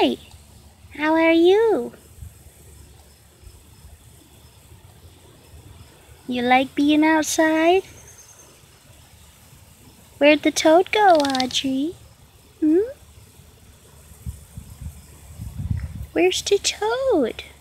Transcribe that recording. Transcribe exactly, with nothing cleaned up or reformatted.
Hi, how are you? You like being outside? Where'd the toad go, Audrey? Hmm? Where's the toad?